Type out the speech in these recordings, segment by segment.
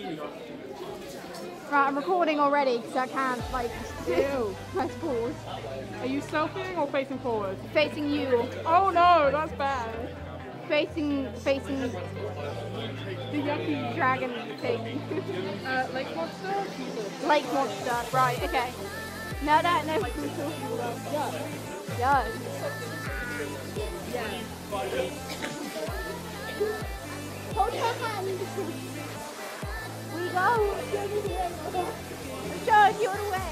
Right, I'm recording already because I can't like press pause. Are you selfieing or facing forward? Facing you. Oh no, that's bad. Facing the yucky dragon thing. Lake monster? Lake monster. Right. Okay. Now that I know what we're talking about. Yeah. Yeah. Hold your hand. We go. John, you're away.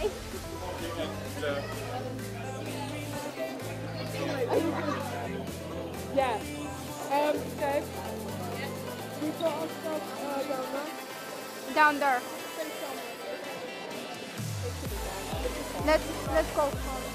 Yeah. Dave. We've got our stuff down there. Down there. Let's go.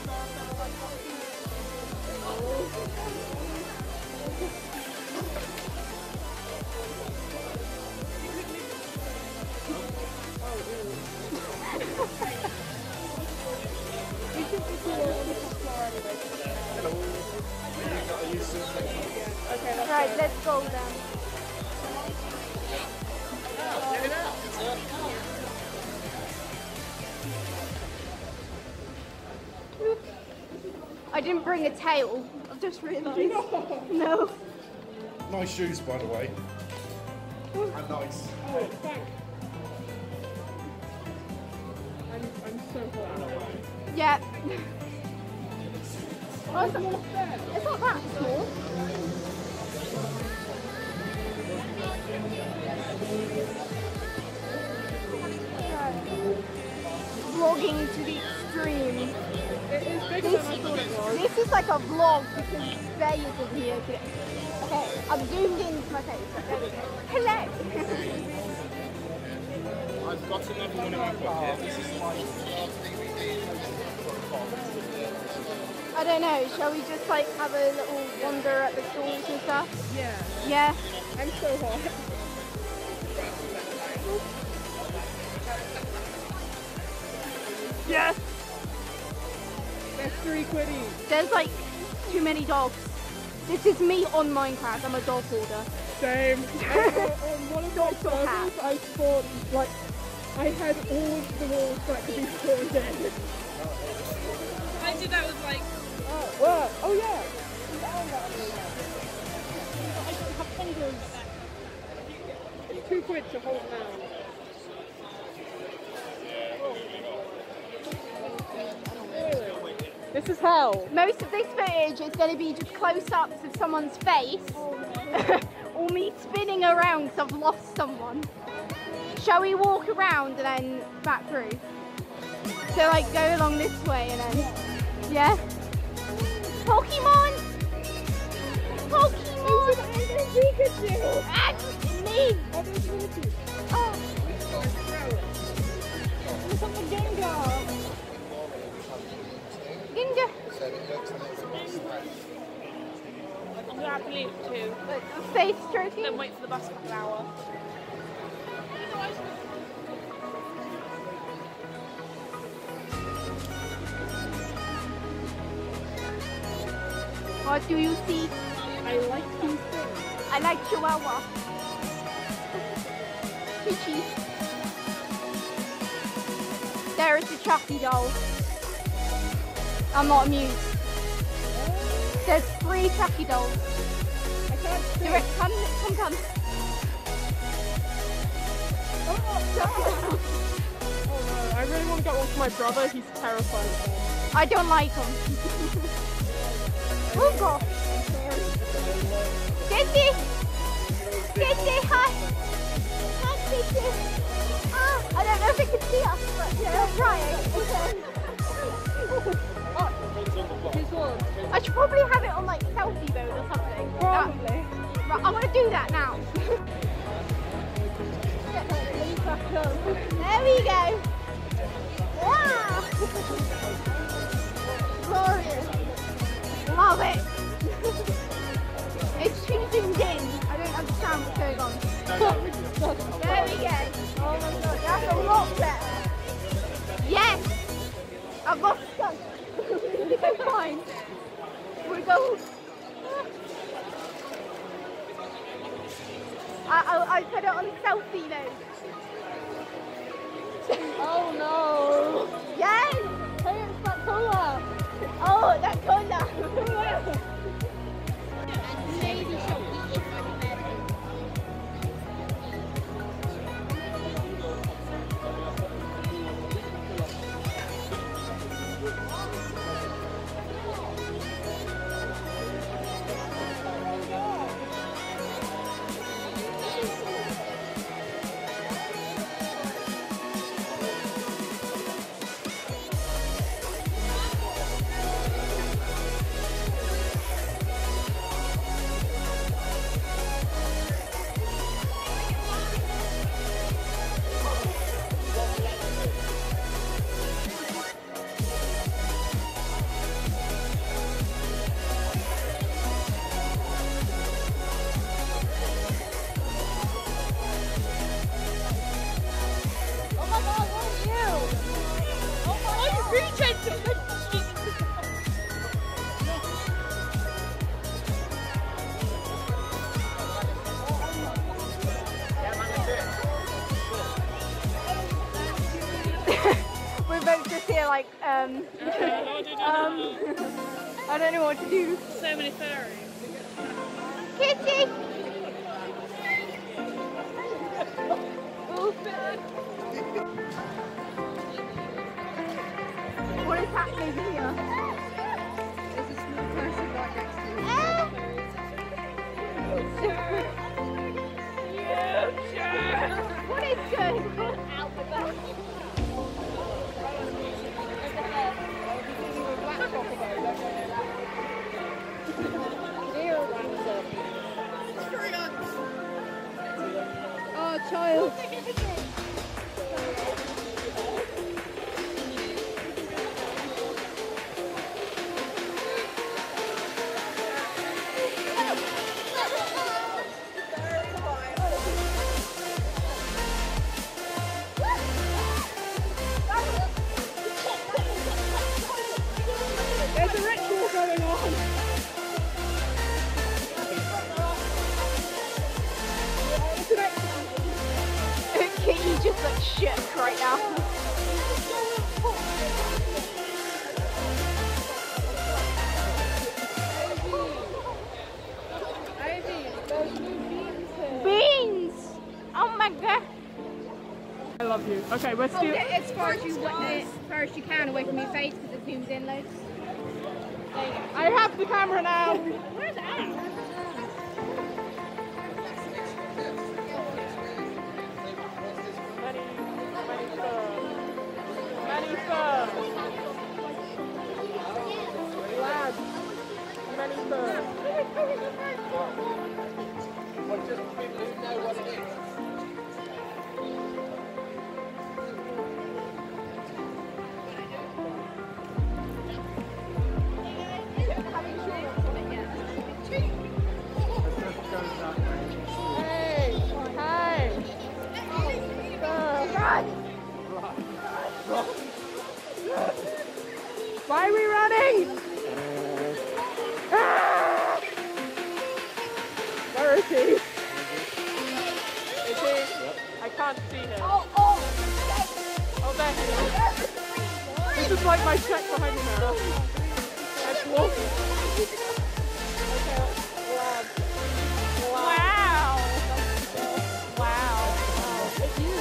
Okay, that's Right, let's go then. I didn't bring a tail. I've just realised. No. Nice shoes, by the way. And nice. Oh, thanks. I'm so glad. Yeah. Oh, it's not that small. Vlogging to the extreme. It is bigger than I thought it was. This is like a vlog because Faye isn't here today. Okay, I've zoomed into my face. There we go. Hello. I've got another one in my pocket. This is like I don't know, shall we just like have a little wander at the stalls and stuff? Yeah. Yeah? I'm so hot. Yes! There's 3 quiddies. There's like too many dogs. This is me on Minecraft, I'm a dog hoarder. Same. On one of my servers, I spawned, like, I had all of the walls that could be spawned in. I did that with like. Oh yeah! I don't have fingers. It's 2 quid to hold down. This is hell. Most of this footage is going to be just close-ups of someone's face. Or me spinning around because I've lost someone. Shall we walk around and then back through? So like go along this way and then... Yeah? Pokemon! Pokemon! Pikachu! That's me! Oh, there's Pikachu. Oh. Look at the Gengar! Ginger! Yeah, I believe too. Face stroking. Then wait for the bus for an hour. What do you see? I like these things. I like Chihuahua. Chichi. There is the Chucky doll. I'm not amused. There's 3 Chucky dolls. I can't see. Do it. Come. Oh no, I really want to get one for my brother. He's terrified of them. I don't like them. Oh god. Sissy! Sissy, hi! Hi, Sissy! Ah, I don't know if it can see us, but we're trying. Here's one. I should probably have it on like selfie mode or something. Probably. Right, I'm gonna do that now. There we go. Wow. Glorious. Love it. It's too zoomed in. I don't understand what's going on. There we go. Oh my god, that's a lot better. Yes. I've got stuck. It's fine. We're going. I put it on selfie mode. Oh no! Yes! Hey, it's that colour! Oh, that colour! We're both just here like, I don't know what to do. So many fairies. Kitty! What is happening here? There's a small person right next to you. What is going on out the back? Oh, child. There's a ritual going on! Kitty just looks shook right now. Beans! Oh my god! I love you. Okay, we're still... Hold it as far as you can away from your face because it zooms in loads. There you go. I have the camera now! Where's Anne? Many fur. Lads, many fur. Just people who know what it is. Hey! Hey! Why are we running? Ah! Where is he? Is he? I can't see him. Oh, there he is. This is like my check behind the mirror. Let's walk. Okay, lad. Wow. Wow. It's you.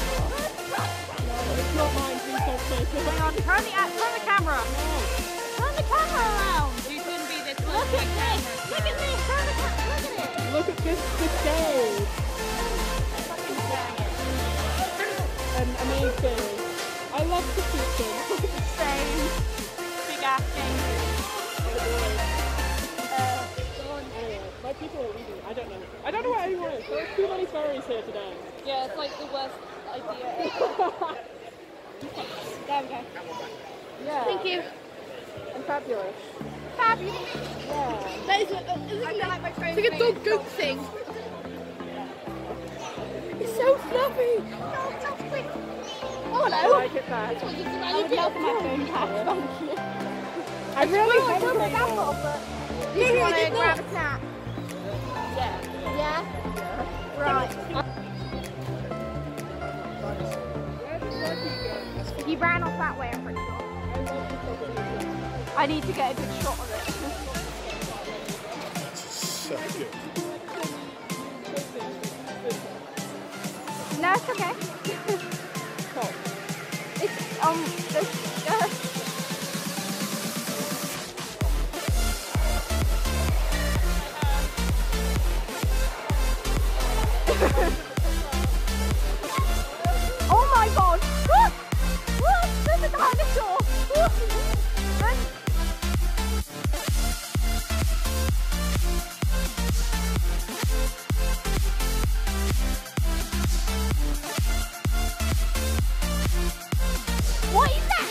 It's not mine, please don't say so. Hang on, turn the camera. Turn the camera around. You couldn't be this close to the camera. Look at this! Turn the camera! Look at it! Look at this day. Amazing. I love the kitchen. Same. Big ass game. My people are leaving. I don't know. I don't know where anyone is. There's too many furries here today. Yeah, it's like the worst idea ever. There we go. Yeah. Thank you. And fabulous. Fabulous. Yeah. That is like my phone. It's like a dog goat thing. It's so fluffy. Oh, I hello. like it back. I would love my phone back. Thank you. I'm really I took my hungry. back off, but do you want to grab a snack? Yeah. Yeah? Right. Where does Lucky He ran off that way, I'm pretty sure. I need to get a good shot of it. So good. No, it's okay. It's oh my god! Look! Look! There's a dinosaur! Look! What is that?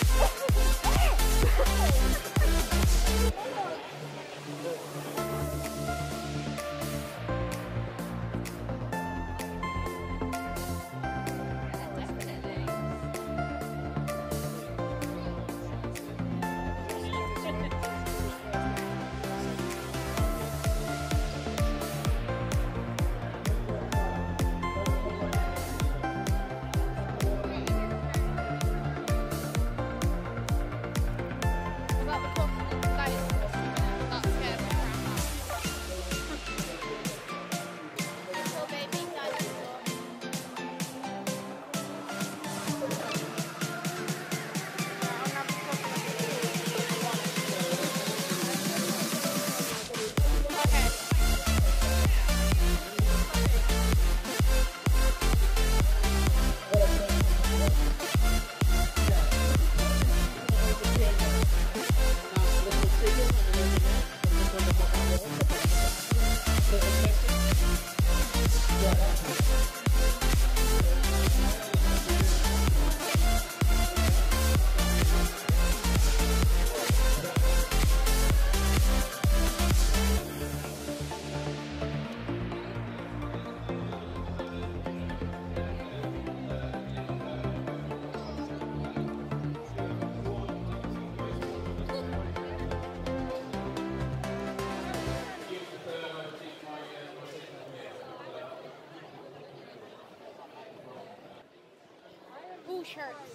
Ooh, shirts.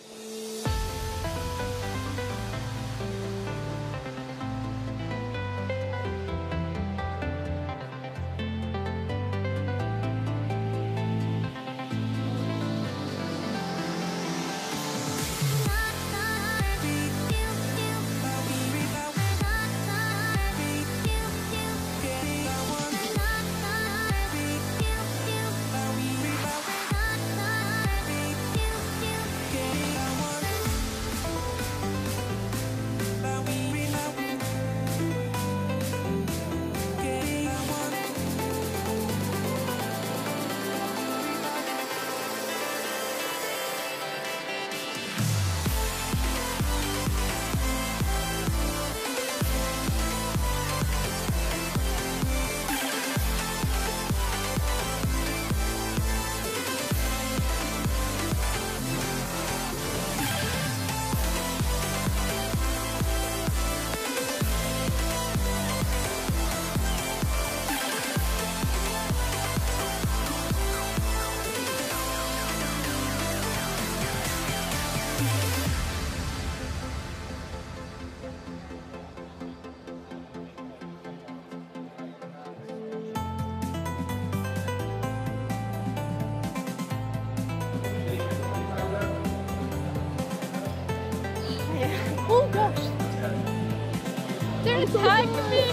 Oh gosh! They're attacking me!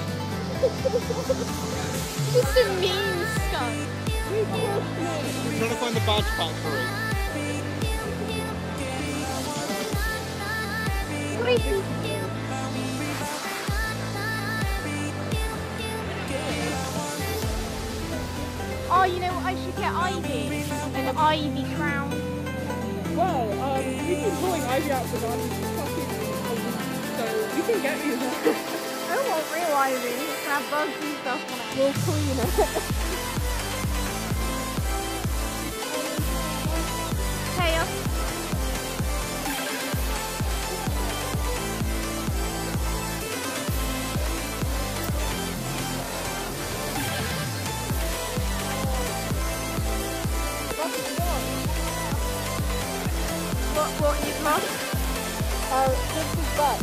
Just a mean stuff. I'm trying to find the badge pack for it. Crazy. Oh, you know what? I should get Ivy. An Ivy crown. Well, we've been pulling Ivy out for that fucking so we can get you that. I don't want real Ivy. It's gonna have bugs and stuff on it. We'll clean it. Chaos. What you've lost? This is back.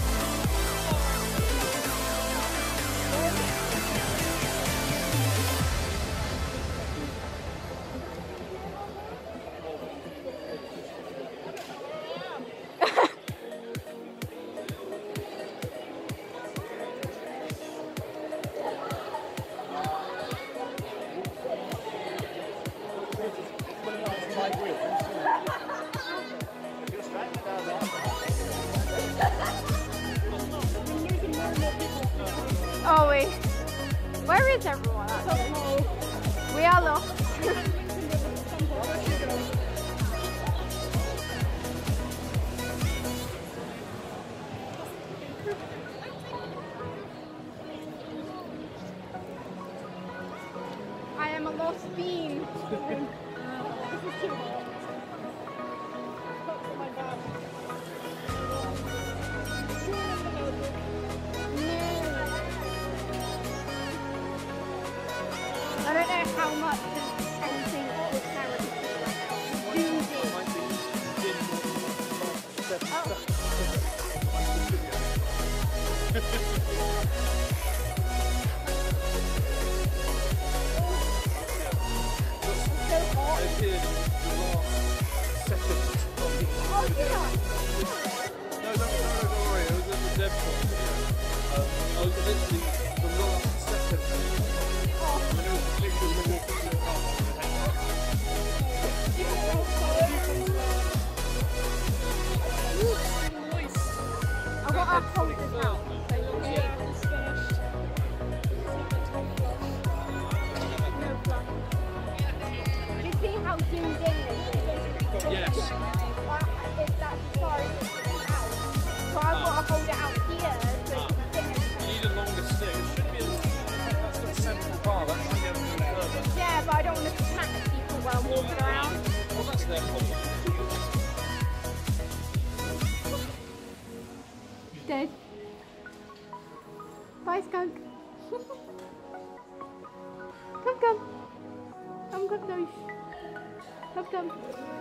Oh wait, where is everyone actually? We are lost. I am a lost bean. I don't know how much of anything this camera can see right now. Zoomed Oh, yeah. No, don't worry. It was in the dev point. I was literally the last second. And it was literally I want to hold this out. Do you see how zoomed in this is? Yes. That's as far as it's out. So I've got to hold it out here so it can fit. You need a longer stick. It should be that's got a central bar. That should get a little further. Yeah, but I don't want to smack people while I'm walking around. Well, that's their problem. Dead. Bye, skunk. Come. Come, Noosh. Come.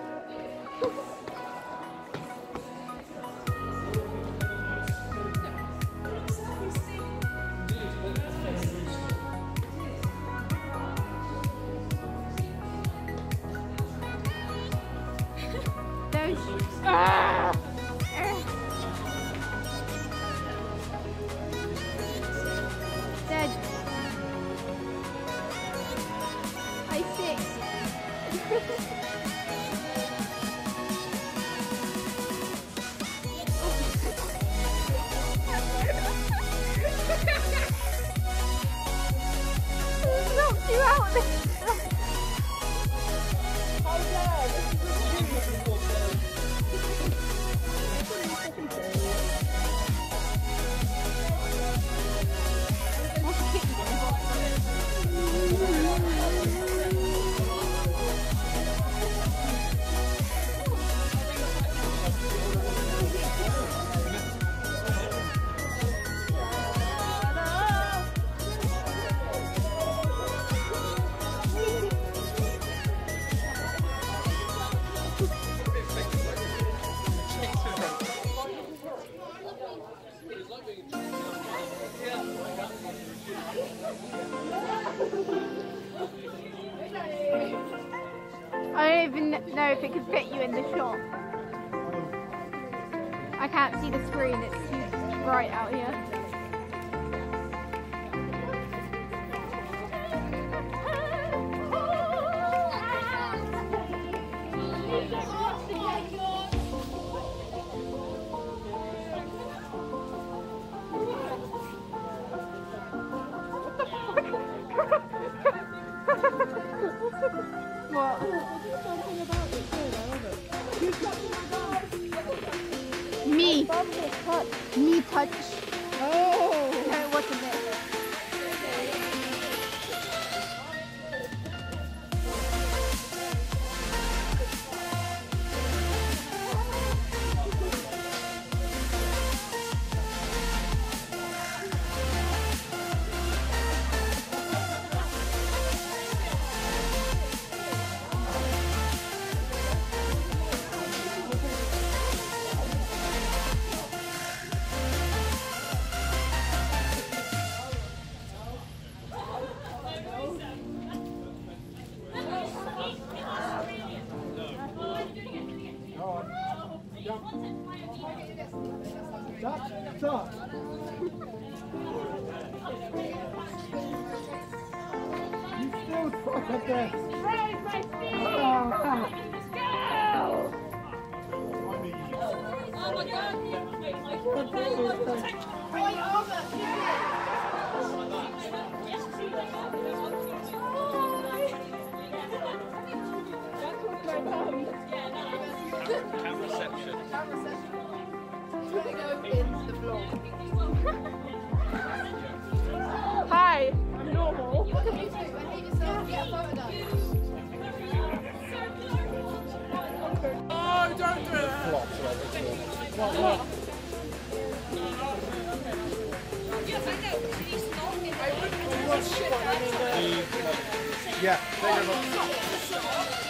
Dead. I see. Knocked you out there. I don't even know if it could fit you in the shot. I can't see the screen, it's too bright out here. What? Me. Me touch. Oh. No, it wasn't it. Stop. You still suck at this. Raise my feet! Ah. Let's go! Oh my god! Camera reception. Hi, I'm normal. Oh, don't do that. Yeah, there you go.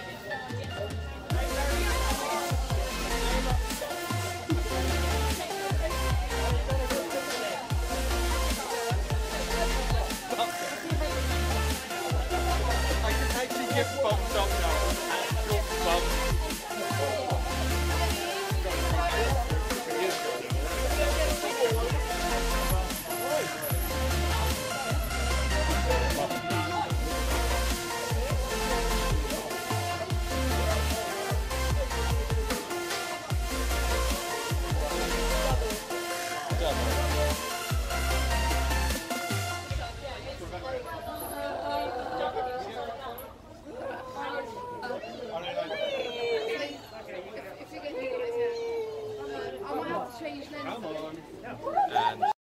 I can actually give thumbs up now. Actual thumbs. I might have to change lenses. And